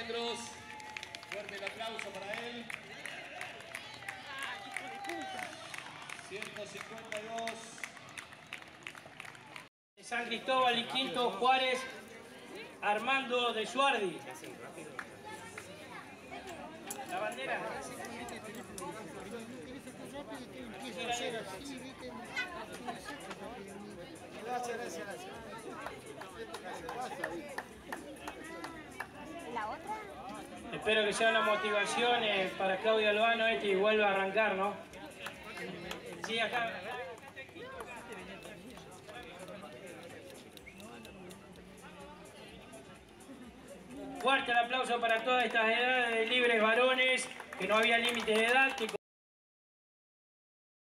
Alejandros. Fuerte el aplauso para él. 152. San Cristóbal y Quinto Juárez, Armando de Suardi. La bandera. Gracias. ¿La otra? Espero que sea una motivación para Claudio Albano y vuelva a arrancar, ¿no? Sí, acá. Fuerte el aplauso para todas estas edades de libres varones, que no había límite de edad, que